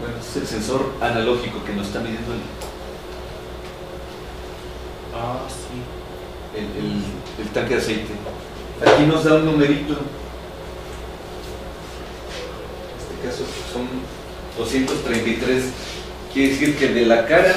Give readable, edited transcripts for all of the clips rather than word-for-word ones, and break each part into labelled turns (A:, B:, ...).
A: Bueno, es el sensor analógico que nos está midiendo
B: Sí.
A: el tanque de aceite. Aquí nos da un numerito. En este caso son 233. Quiere decir que de la cara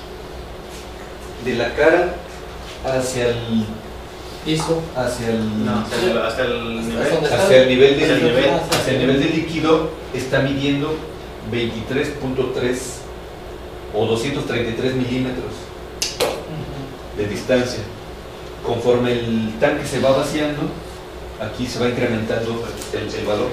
A: hacia el
C: piso,
A: hacia el
B: No, hasta el nivel.
A: hacia el nivel
B: Hacia el nivel.
A: hacia el nivel del líquido está midiendo 23.3 o 233 milímetros de distancia. Conforme el tanque se va vaciando, aquí se va incrementando el valor.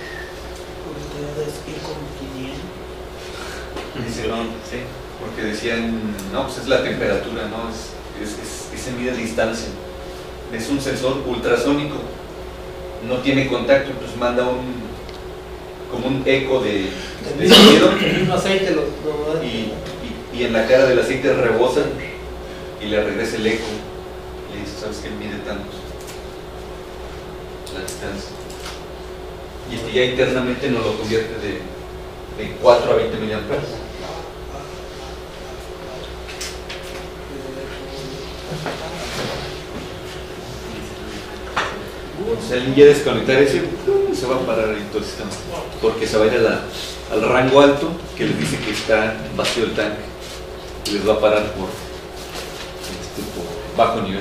A: Dice, no, sí, porque decían, no, pues es la temperatura, no, se mide a distancia. Es un sensor ultrasónico, no tiene contacto, entonces manda como un eco de sonido,
C: el mismo aceite
A: y en la cara del aceite rebosa y le regresa el eco. Le dice, sabes que mide tanto la distancia. Y este ya internamente nos lo convierte de 4 a 20 miliamperes. O sea, alguien ya desconectar ese, se va a parar ahí todo el sistema, porque se va a ir al rango alto que les dice que está vacío el tanque y les va a parar por bajo nivel.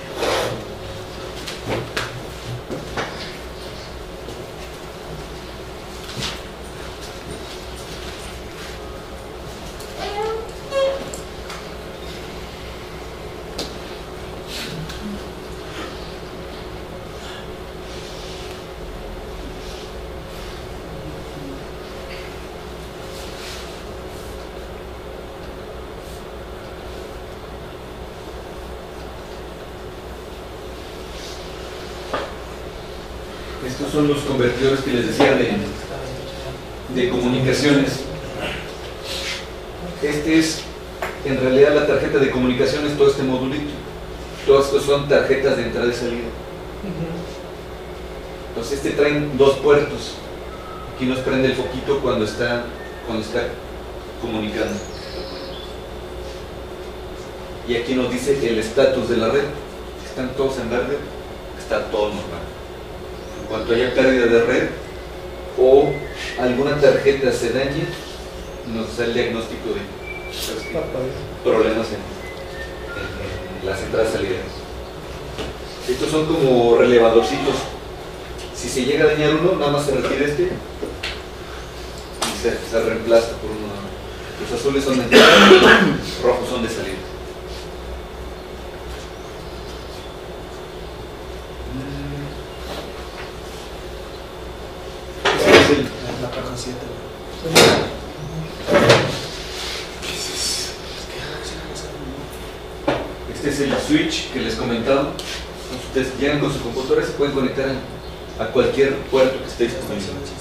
A: Estos son los convertidores que les decía de comunicaciones. Este es en realidad la tarjeta de comunicaciones, todo este modulito. Todos estos son tarjetas de entrada y salida. Entonces este trae dos puertos. Aquí nos prende el foquito cuando está comunicando. Y aquí nos dice el estatus de la red. Están todos en verde, está todo normal. En cuanto haya pérdida de red o alguna tarjeta se dañe, nos da el diagnóstico de problemas en las entradas y salidas. Estos son como relevadorcitos. Si se llega a dañar uno, nada más se retira este y se reemplaza por uno. Los azules son de entrada, los rojos son de salida.
C: La caja 7.
A: Este es el switch que les comentaba. Ustedes llegan con su computadora, se pueden conectar a cualquier puerto que esté disponible.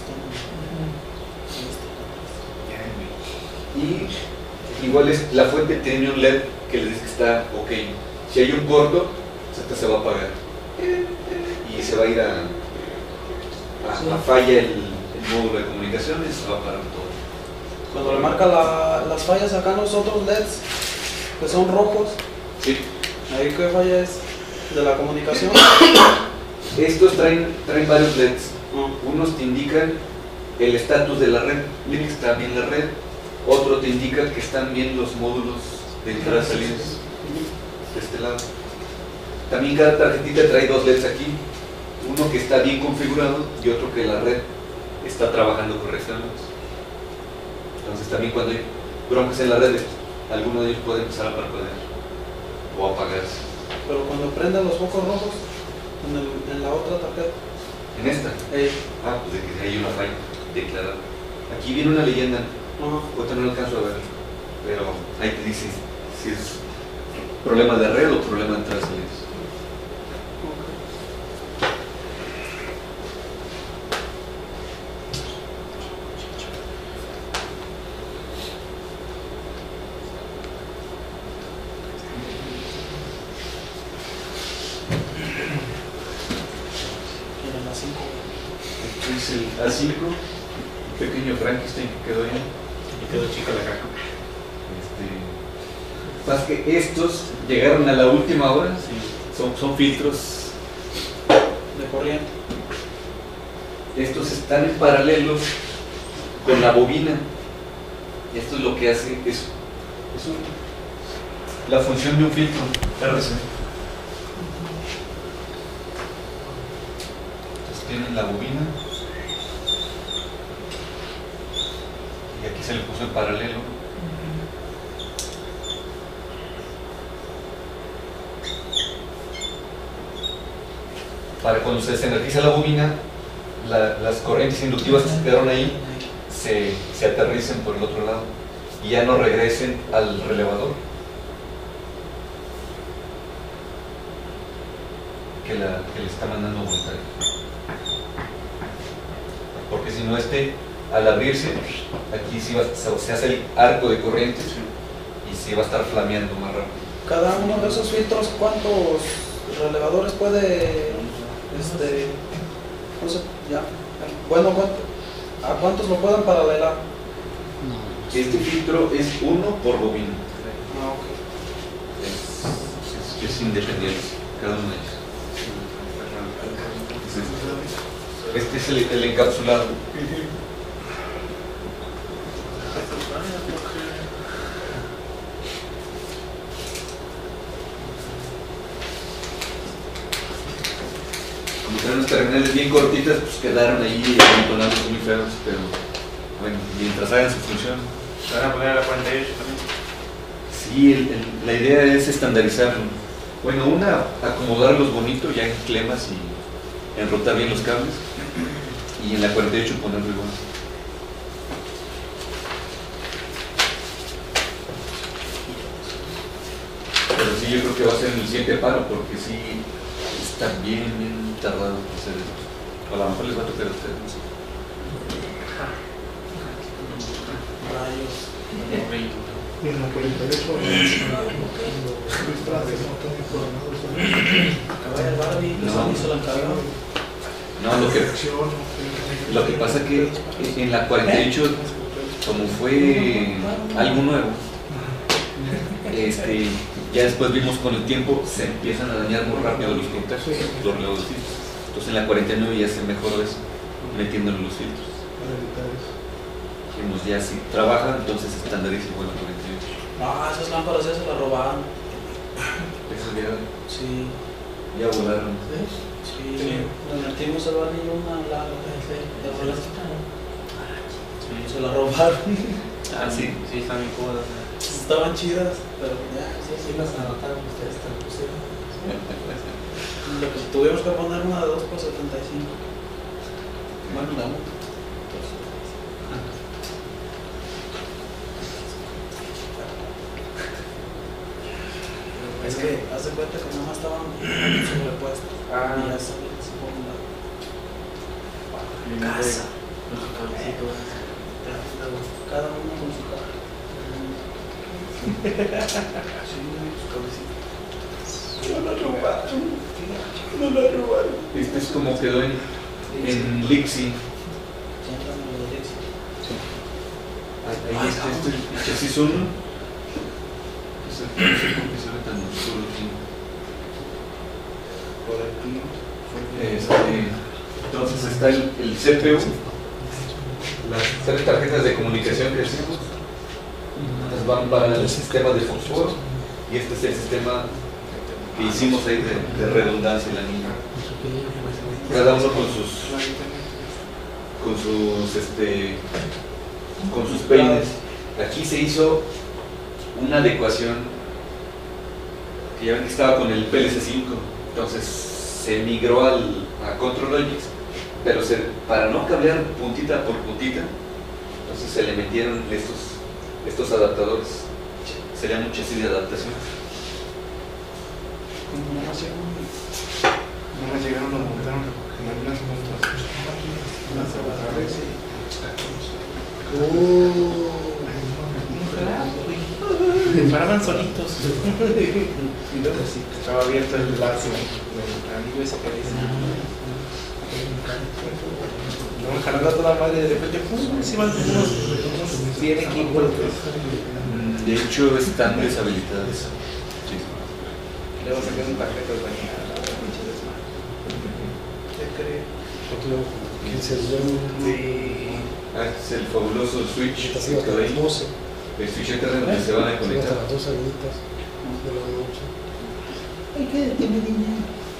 A: Y igual es la fuente tiene un LED que les dice que está ok. Si hay un corto, esta se va a apagar y se va a ir a falla el módulo de comunicaciones, se va a parar todo.
C: Cuando le marca las fallas acá en los otros LEDs que son rojos,
A: Sí.
C: ahí qué falla es de la comunicación.
A: Estos traen varios LEDs. Unos te indican el estatus de la red, que está bien la red. Otro te indica que están bien los módulos de entrada y salida de este lado. También cada tarjetita trae dos LEDs aquí. Uno que está bien configurado y otro que la red está trabajando correctamente. Entonces también cuando hay broncas en la red, alguno de ellos puede empezar a parpadear o apagarse.
C: Pero cuando prenden los focos rojos en la otra tarjeta.
A: ¿En esta? Pues de que hay una falla declarada. Aquí viene una leyenda, ahorita no alcanzo a ver, pero ahí te dice si es problema de red o problema de entradas y salidas. Este es el A5, un pequeño Frankenstein que quedó ahí.
B: Y quedó chica la caja.
A: Más que estos llegaron a la última hora,
B: Sí.
A: son filtros.
C: De corriente.
A: Estos están en paralelo con la bobina. Y esto es lo que hace, la función de un filtro RC. Entonces tienen la bobina. Y aquí se le puso en paralelo. Para cuando se desenergiza la bobina, las corrientes inductivas que se quedaron ahí se aterricen por el otro lado y ya no regresen al relevador que le está mandando voltaje. Porque si no, al abrirse, aquí sí se hace el arco de corriente y sí va a estar flameando más rápido.
C: Cada uno de esos filtros, ¿cuántos relevadores puede, no sé, ya, bueno, a cuántos lo pueden paralelar?
A: Este filtro es uno por bobina.
C: Ah, ok.
A: Es independiente, cada uno de ellos. Este es el encapsulado. Como eran unas terminales bien cortitas, pues quedaron ahí amontonados muy feos, pero bueno, mientras hagan su función.
B: ¿Se van a poner a la 48 también?
A: Sí, la idea es estandarizarlo. Bueno, acomodarlos bonito ya en clemas y enrotar bien los cables. Y en la 48 ponerlo igual. Pero sí, yo creo que va a ser en el siguiente paro, porque sí está bien tardado en hacer eso. A lo mejor les va a tocar a ustedes, no sé.
C: Rayos.
D: Y en la 48 los trajes no están programados.
C: Acaba el Barbie,
A: No.
C: hizo la encargó.
A: No, lo que pasa que en la 48, como fue algo nuevo, ya después vimos con el tiempo se empiezan a dañar muy rápido los contactos, los filtros. Entonces en la 49 ya se mejoró eso, metiéndole los filtros. Dijimos, ya si trabaja, entonces estandariza igual la 48.
C: Ah, esas lámparas ya se las robaron.
A: Eso
C: Sí,
A: ya volaron.
C: sí. Nos metimos el Barbie y una larga. Se la robaron.
B: Ah, sí, sí, están bien cómodas.
C: Estaban chidas, pero ya.
D: Sí, las anotaron ustedes, te lo pusieron.
C: Lo que tuvimos que poner una de 2 por 75. Bueno, la una. Es que hace cuenta que nada más estaban sobrepuestas.
B: Ah.
C: Y ya se por un lado.
B: Casa.
C: Cada uno con su caja. No la robaron.
A: Este es como quedó en Lixi.
C: Siempre me lo dice.
A: Ahí está el chasis 1. No sé por qué se ve tan oscuro aquí.
B: Por aquí.
A: Entonces está el CPU, las 3 tarjetas de comunicación que decimos, estas van para el sistema de fosforo y este es el sistema que hicimos ahí de redundancia en la línea. Cada uno con sus peines. Aquí se hizo una adecuación que ya ven que estaba con el PLC5, entonces se migró a ControlLogix, pero para no cablear puntita por puntita, entonces se le metieron estos adaptadores, serían un chasis de adaptación.
D: No me llegaron, lo montaron en algunas montas.
B: Paraban solitos.
D: Y luego sí, estaba abierto el lazo, el anillo ese que dice.
C: Como jalando a toda madre, de repente, encima de unos 100 equipos.
A: De hecho, están deshabilitados. Sí.
C: Luego saqué un tarjeta de bañera. ¿Qué cree?
A: Ah, es el fabuloso Switch.
D: Está haciendo
A: que quedó ahí.
D: 12.
A: El Switch es donde se van a conectar.
D: Hasta las 2 horitas de la noche.
C: Ay, quédate, mi niña.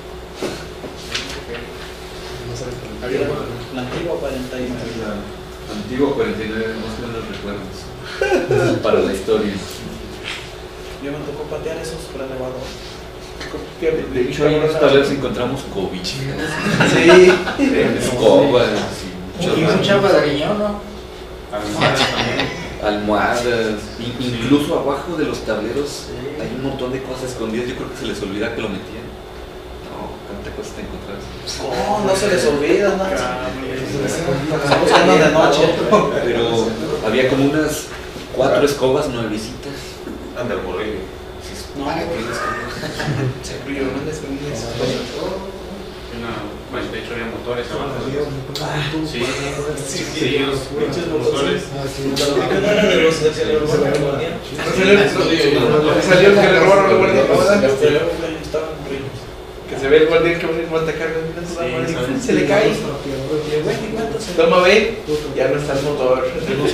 C: Había la antigua 49.
A: Antiguo 49, más buenos recuerdos. Para la historia.
C: Yo me tocó patear esos por elevador.
A: De hecho, ahí en los tableros encontramos cobijas.
C: Sí.
A: Escobas.
E: Un chapa de riñón, ¿no?
B: Almohadas también.
A: Almohadas. Incluso abajo de los tableros hay un montón de cosas escondidas. Yo creo que se les olvida que lo metían. No, cuántas cosas te encontrás.
C: No se les olvida nada.
A: Estamos
C: buscando de noche.
A: Pero había como unas 4 escobas nuevecitas.
B: Anda, por ahí.
C: No,
A: ¿Para qué las escobas?
C: yo no les vendí esas cosas.
B: Bueno, de hecho había motores abajo. Sí,
C: Sí,
B: sí, los
C: pinches
B: motores.
C: ¿Qué no era de los del cerebro?
F: Salió el que le robaron la guardia.
C: Estaban brillos.
F: Que se ve el guardián que va a atacar. Se le cae. Toma, ve. Ya no está el motor.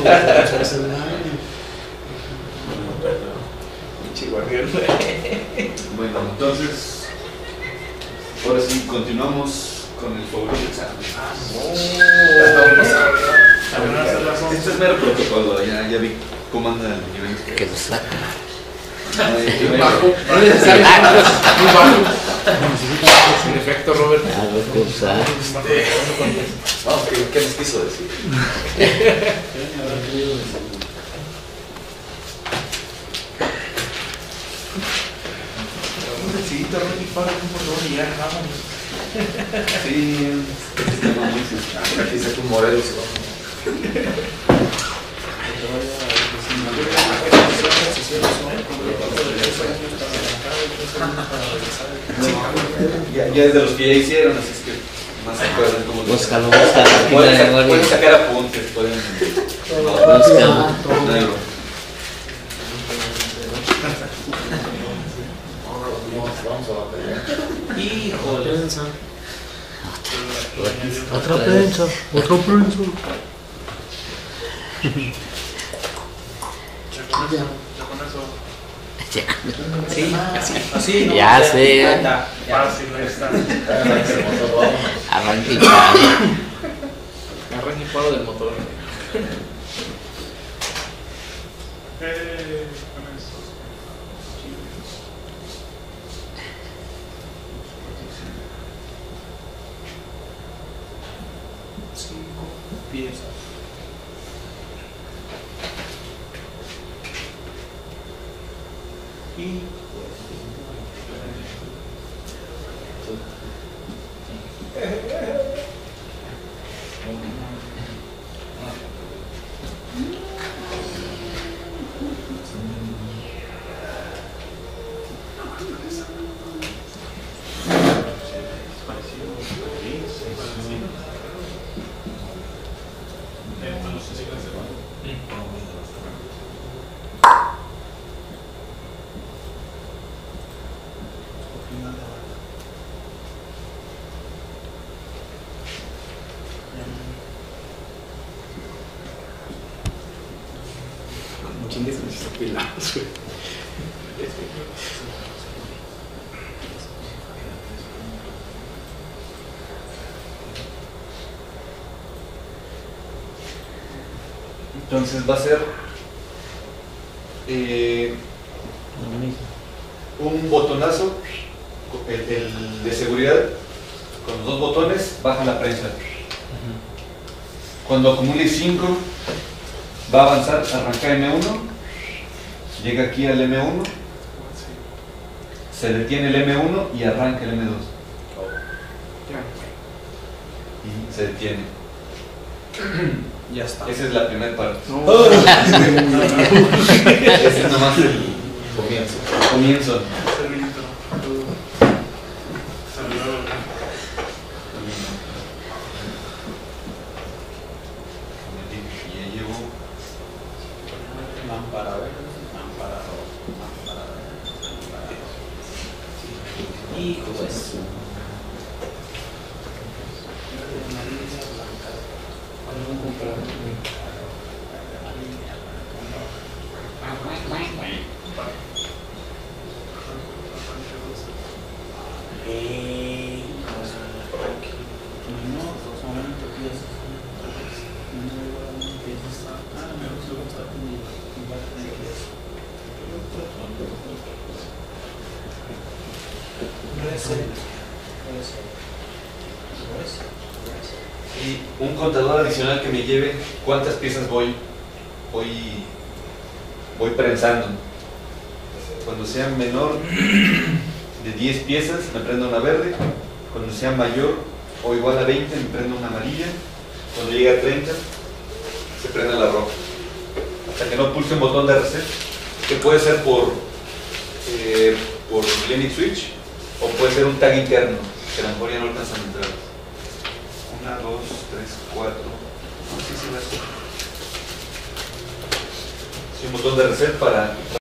F: Pinche guardián.
A: Bueno, entonces, ahora sí, continuamos con el fabuloso examen. Esto es mero protocolo, ya vi cómo anda el nivel.
E: Que lo saca.
F: No es necesario. Muy bajo. En efecto, Robert.
E: Algo cosa.
A: Vamos, ¿qué les quiso decir?
C: Necesito Rocky para un motor y ya vámonos.
A: Sí, estaba muy sensible.
F: Aquí saca un Morelos.
A: Ya es de los que ya hicieron, así es que más se acuerdan cómo lo
E: Búscalo,
A: pueden sacar apuntes, pueden.
E: Búscalo.
C: Híjole.
D: Otra prensa.
C: Sí, así, ¿no?
E: Ya sé.
C: Anda, ya.
B: Fácil, ahí está.
E: Arranque y chao.
C: Arranque y paro del motor.
B: Con eso.
C: Pieza. Y
F: Chingues con esos pilados, güey.
A: Entonces va a ser un botonazo, el de seguridad, con los 2 botones, baja la prensa. Cuando acumule 5, va a avanzar, arranca M1, llega aquí al M1, se detiene el M1 y arranca el M2. Y se detiene.
C: ya está.
A: Esa es la primera parte. Ese es nomás el comienzo. Comienzo. Y un contador adicional que me lleve cuántas piezas voy prensando. Cuando sea menor de 10 piezas me prendo una verde, cuando sea mayor o igual a 20 me prendo una amarilla, cuando llegue a 30 se prende la roja, hasta que no pulse un botón de reset, que puede ser por limit switch o puede ser un tag interno, que a lo mejor ya no alcanzan a entrar. 1, 2, 3, 4, no, sí, sí, un botón de reset para